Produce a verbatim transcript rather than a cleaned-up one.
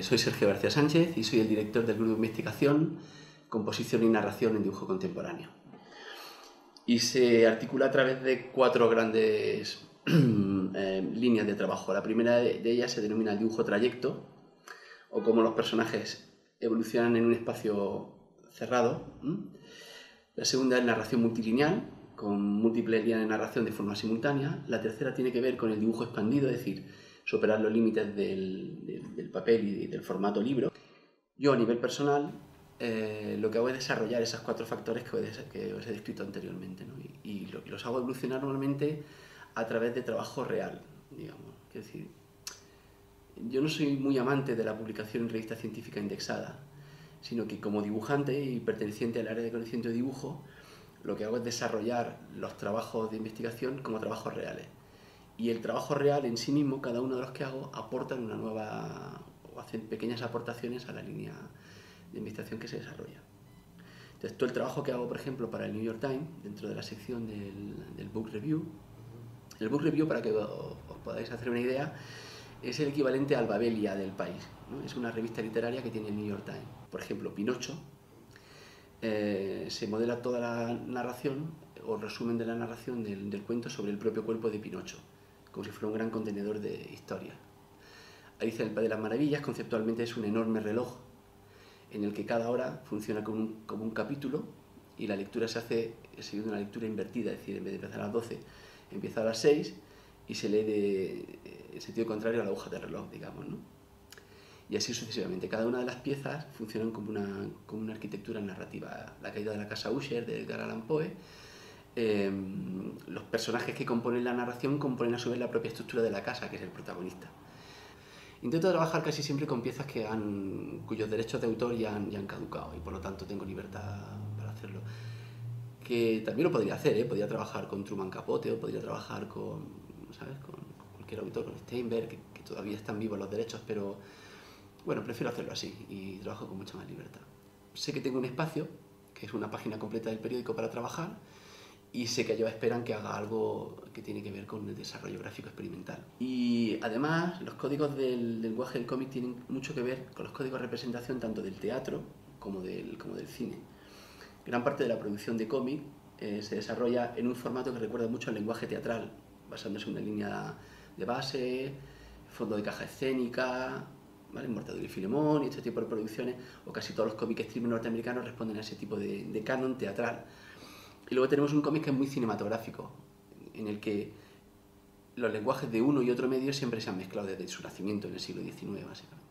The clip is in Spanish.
soy Sergio García Sánchez y soy el director del grupo de investigación, composición y narración en dibujo contemporáneo. Y se articula a través de cuatro grandes eh, líneas de trabajo. La primera de ellas se denomina el dibujo trayecto, o cómo los personajes evolucionan en un espacio cerrado. La segunda es narración multilineal, con múltiples líneas de narración de forma simultánea. La tercera tiene que ver con el dibujo expandido, es decir, superar los límites del, del, del papel y del formato libro. Yo, a nivel personal, eh, lo que hago es desarrollar esos cuatro factores que os, que os he descrito anteriormente, ¿no? y, y, lo, y los hago evolucionar normalmente a través de trabajo real, digamos. Es decir, yo no soy muy amante de la publicación en revista científica indexada, sino que como dibujante y perteneciente al área de conocimiento de dibujo, lo que hago es desarrollar los trabajos de investigación como trabajos reales. Y el trabajo real en sí mismo, cada uno de los que hago, aportan una nueva, o hacen pequeñas aportaciones a la línea de investigación que se desarrolla. Entonces, todo el trabajo que hago, por ejemplo, para el New York Times, dentro de la sección del, del Book Review, el Book Review, para que os, os podáis hacer una idea, es el equivalente al Babelia del país, ¿no? Es una revista literaria que tiene el New York Times. Por ejemplo, Pinocho, eh, se modela toda la narración, o resumen de la narración del, del cuento sobre el propio cuerpo de Pinocho, como si fuera un gran contenedor de historia. Alicia en el País de las Maravillas conceptualmente es un enorme reloj en el que cada hora funciona como un, como un capítulo y la lectura se hace siguiendo una lectura invertida, es decir, en vez de empezar a las doce, empieza a las seis y se lee de, en sentido contrario a la aguja del reloj, digamos, ¿no? Y así sucesivamente. Cada una de las piezas funcionan como una, como una arquitectura narrativa. La caída de la casa Usher, de Edgar Allan Poe. Eh, los personajes que componen la narración componen a su vez la propia estructura de la casa, que es el protagonista. Intento trabajar casi siempre con piezas que han, cuyos derechos de autor ya han, ya han caducado y por lo tanto tengo libertad para hacerlo. Que también lo podría hacer, ¿eh? Podría trabajar con Truman Capote o podría trabajar con, ¿sabes? con cualquier autor, con Steinberg, que, que todavía están vivos los derechos, pero bueno, prefiero hacerlo así y trabajo con mucha más libertad. Sé que tengo un espacio, que es una página completa del periódico para trabajar, y sé que ellos esperan que haga algo que tiene que ver con el desarrollo gráfico experimental. Y además, los códigos del lenguaje del cómic tienen mucho que ver con los códigos de representación tanto del teatro como del, como del cine. Gran parte de la producción de cómic eh, se desarrolla en un formato que recuerda mucho al lenguaje teatral, basándose en una línea de base, fondo de caja escénica, ¿vale? Mortadelo y Filemón y este tipo de producciones, o casi todos los cómics stream norteamericanos responden a ese tipo de, de canon teatral. Y luego tenemos un cómic que es muy cinematográfico, en el que los lenguajes de uno y otro medio siempre se han mezclado desde su nacimiento en el siglo diecinueve, básicamente.